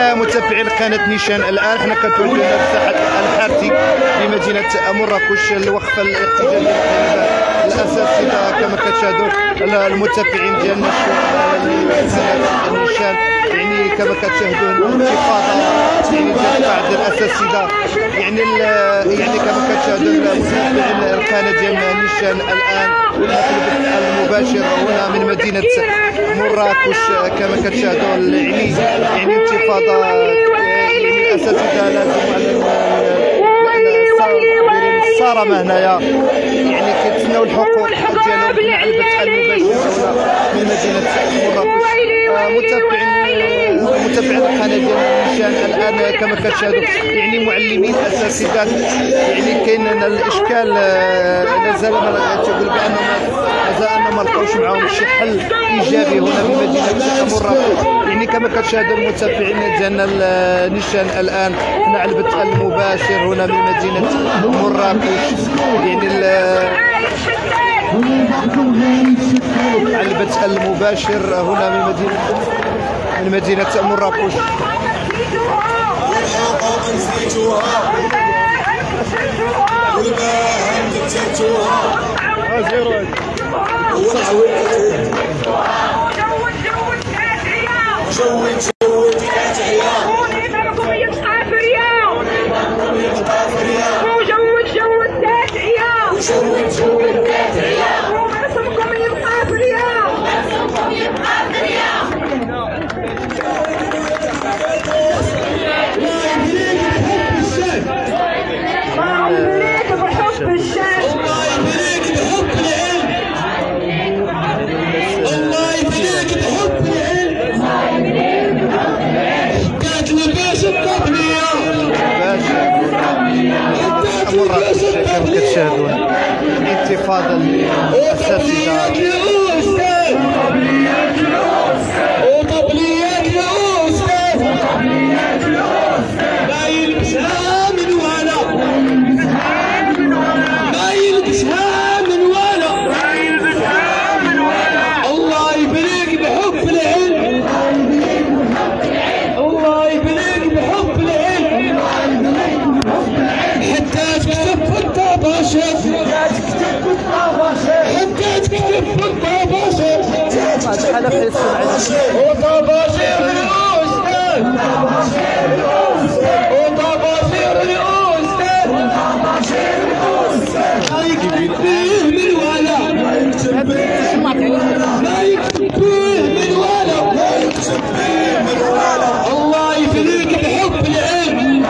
متابعين قناه نيشان. الان حنا كنتواجدوا في ساحه الحارثي بمدينه مراكش. الوقفه الاحتجاجيه الاساسيه كما كتشاهدوا المتابعين ديالنا نيشان، يعني كما كتشاهدوا الانتفاضه يعني ديال بعض الاساتذه، يعني كما كتشاهدوا المتابعين القناه ديالنا نيشان. الان المباشر هنا من مدينه مراكش كما كتشاهدوا، يعني انتفاضه، يعني الاساتذه لازم الصارمه هنايا، يعني كيتسناو الحقوق ديالهم مع البث المباشر من مدينه مراكش. متابعين القناه ديال نيشان الان كما كتشاهدوا، يعني معلمين اساتذه، يعني كاين الاشكال مازال تقول بانهم ما لقاوش معاهم شي حل ايجابي هنا في مدينه مراكش. يعني كما كتشاهدوا المتابعين ديالنا نيشان الان هنا على البث المباشر هنا من مدينه مراكش، يعني على البث المباشر هنا من مدينه مراكش. كما كتشاهدون الانتفاضه الاساتذه وطبليات يا استاذ ما يلبسها من ولا ما يلبسها من ولا الله يبارك بحب العلم، الله يبارك بحب العلم، حتى تكتب في الطباشر، حتى تكتب في الطباشر وطباشير الأستاذ، وطباشير الأستاذ ما يكتب فيه من ولا، ما يكتب فيه من ولا، الله يفليك بحب العلم،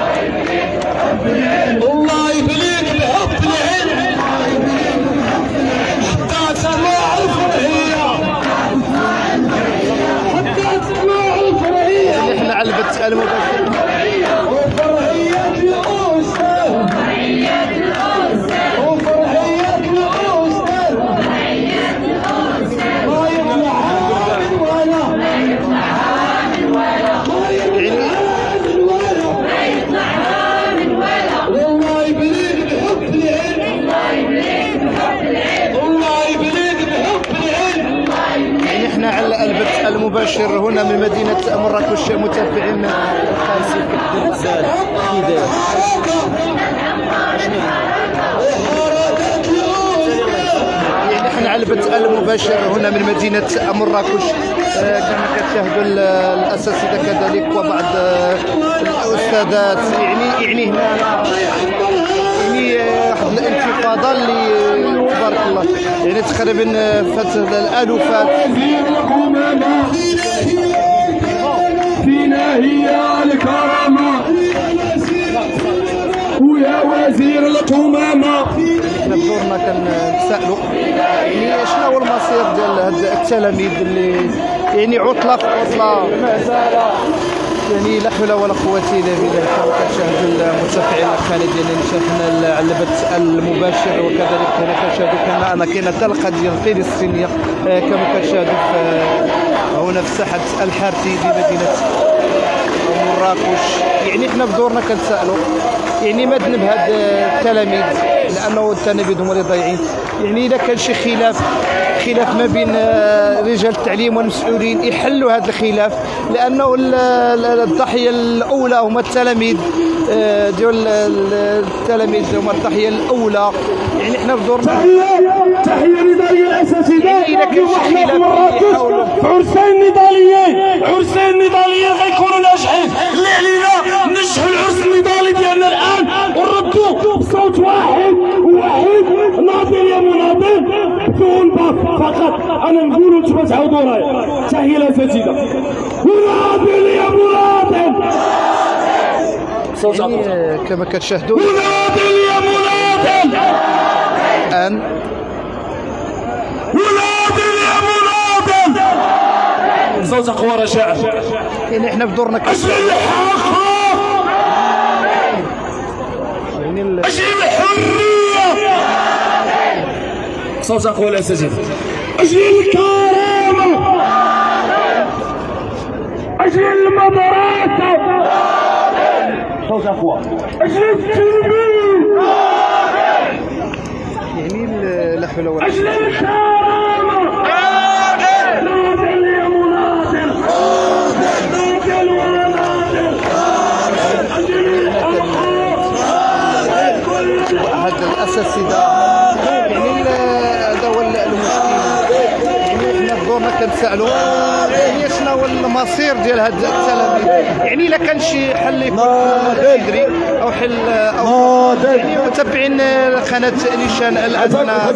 الله يفليك بحب العلم، حتى تسمع الفرحية، حتى تسمع الفرحية. احنا على البث المباشر وفرحية الأستاذ، وفرحية الأستاذ، ما يطلعها من ولا، ما يطلعها من ولا، ما يطلعها من ولا، والله يبارك بحب العلم، الله يبارك بحب العلم، الله يبارك بحب العلم. يعني احنا على البث المباشر هنا من مدينه مراكش. متابعين يعني احنا على البث المباشر هنا من مدينه مراكش كما كتشاهدوا الاساتذه كذلك وبعض الاستاذات، يعني هنا يعني واحد الانتفاضه اللي تبارك الله، يعني تقريبا فات الالوفات. فينا هي الكرامه ويا وزير القمامه. حنا بدورنا كنتسائلوا يعني شنو هو المصير ديال هاد التلاميذ اللي يعني عطله في عطله مازال، يعني لا حول ولا قوه الا بالله. كما كتشاهدوا المتابعين القناه ديالنا نشاهدنا على البث المباشر، وكذلك هنا كتشاهدوا كما انا كاينه الطلقه ديال الفلسطينيه كما كتشاهدوا هنا في ساحه الحارثي بمدينه مراكش. يعني حنا بدورنا كنتسائلوا يعني ما ذنب هاد التلاميذ، لانه التلاميذ هما اللي ضايعين. يعني اذا كان شي خلاف ما بين رجال التعليم والمسؤولين يحلوا هذا الخلاف، لانه الضحيه الاولى هما التلاميذ ديال التلاميذ هما الضحيه الاولى. يعني حنا بدورنا تحيه نضاليه الاساتذه. يعني اذا كان شي خلاف يحاولوا عرسين نضاليين غيكونوا ناجحين. اللي علينا ننجحوا العرس النضالي ديالنا الان ونردوا بصوت واحد ناضل يا مناضل بدون باك فقط. انا نقول وانتم تعاودوا رايي. تحيه الاساتذه. مناضل يا مناضل. يعني كما كتشاهدوا مناضل يا مناضل. الان مناضل يا مناضل. صوت اقوى رشاعه. يعني احنا بدورنا اجل الحق. اجل الحريه. صوت اقوى الاساتذه. اجل الكرامه. اجل المدرسه. صوت اقوى. اجل التلميذ. يعني لا حول ولا اجل الكرامه. ناضل يا مناضل. ناضل وناضل. اجل الحق. هذا الاساتذه. يعني هذا هو المشكل. يعني حنا بدورنا كنتسائلوا يعني شنو هو المصير ديال هاد التلاميذ. يعني الا كان شي حل يكون بدري او حل او يعني متابعين قناه نيشان الان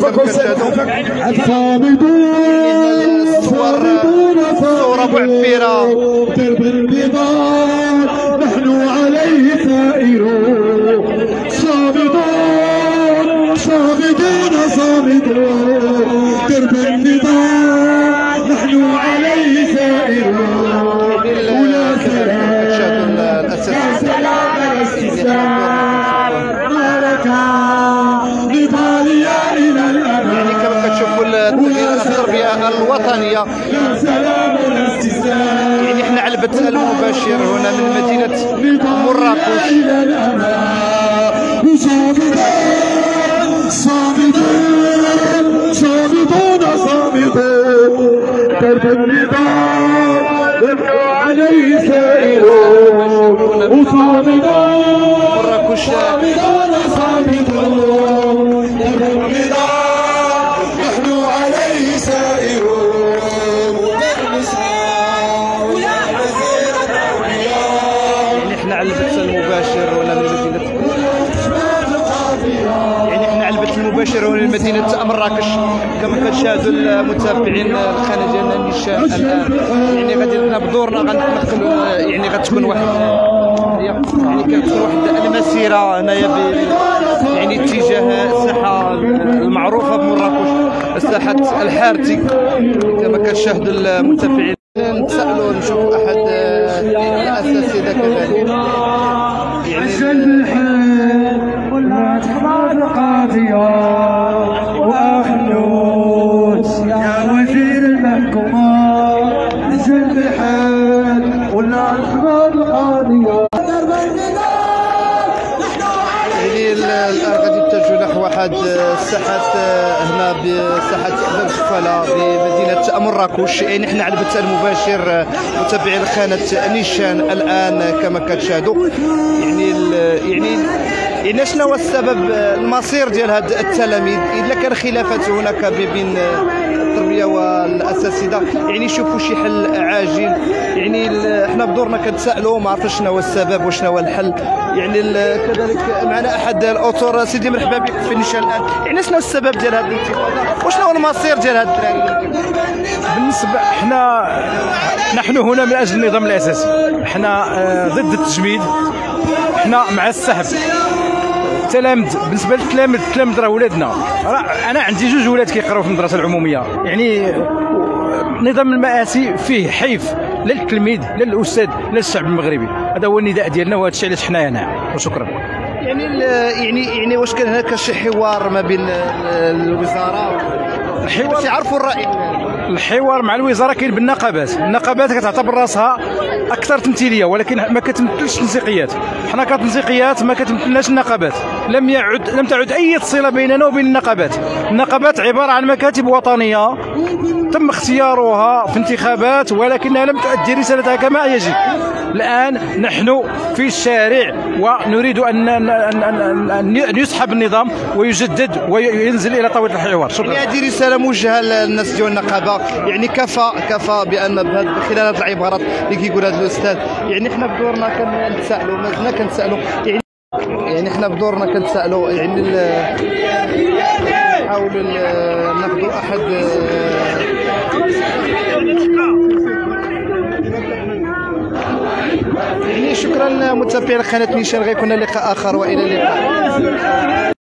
صورة معبرة. درب النضال نحن عليه ثائرون. صامدون درب النضال نحن عليه ثائرون. ولا سلام يا سلام الاستسلام معركة نضالية إلى الأمام. يعني كما كتشوفوا التربية الوطنية. يا سلام الاستسلام. يعني احنا على البث المباشر هنا من مدينة مراكش. إلى الأمام. صامدون درب النضال نحن عليه سائرون. مراكش صامدون درب النضال نحن عليه سائرون. يعني احنا على البث المباشر هنا من مدينة المباشر هنا من مدينة مراكش كما كتشاهدوا المتابعين القناة ديالنا نيشان الآن. يعني غادي لنا بدورنا غنتمثلوا يعني غتكون واحد يعني كتكون واحد المسيرة هنايا يعني اتجاه الساحة المعروفة بمراكش، الساحة الحارتي كما كتشاهدوا المتابعين. نتسائلوا نشوفوا أحد الأساتذة كذلك. ولا تحمل قاضية وأخلوت يا وزير المحكومة. نزل الحال ولا تحمل قاضية. يعني الآن غادي نتجهوا نحو واحد الساحات هنا بساحة باب الزفالة بمدينة مراكش. يعني حنا على البث المباشر متابعين قناة نيشان الآن كما كتشاهدوا. يعني شنو هو السبب المصير ديال هاد التلاميذ الا كان خلافات هناك بين التربيه والاساتذه. يعني يشوفوا شي حل عاجل. يعني حنا بدورنا كنتسائلوا ما عرفتش شنو هو السبب وشنو هو الحل. يعني كذلك معنا احد الاطر. سيدي مرحبا بك في نيشان الان. يعني شنو السبب ديال هذه الانتفاضه وشنو هو المصير ديال هاد الدراري؟ بالنسبه نحن هنا من اجل النظام الاساسي. احنا ضد التجميد. احنا مع السحب. التلاميذ بالنسبه للتلاميذ راه ولادنا. انا عندي جوج ولاد كيقراو في المدرسه العموميه. يعني النظام المآسي فيه حيف لا للتلميذ لا للاستاذ لا للشعب المغربي. هذا هو النداء ديالنا وهذا الشيء علاش حنايا هنا. وشكرا. يعني واش كان هناك شي حوار ما بين الوزاره باش يعرفوا الراي؟ الحوار مع الوزاره كاين بالنقابات. النقابات كتعتبر راسها اكثر تمثيليه ولكن ما كتمثلش تنسيقيات. حنا كتنسيقيات ما كتمثلناش النقابات. لم تعد اي صله بيننا وبين النقابات. النقابات عباره عن مكاتب وطنيه تم اختيارها في انتخابات ولكنها لم تؤدي رسالتها كما يجب. الآن نحن في الشارع ونريد أن يسحب النظام ويجدد وينزل إلى طاولة الحوار. شكرا. يعني هذه رسالة موجهة للناس ديال النقابة، يعني كفى بأن خلال هذه العبارات اللي كيقول هذا الأستاذ، يعني حنا بدورنا كنتسائلوا، مازلنا كنتسائلوا، يعني حنا بدورنا كنتسائلوا، يعني نحاولوا ناخذوا أحد يعني. شكرا متابعي قناة نيشان، غيكون لقاء آخر وإلى اللقاء.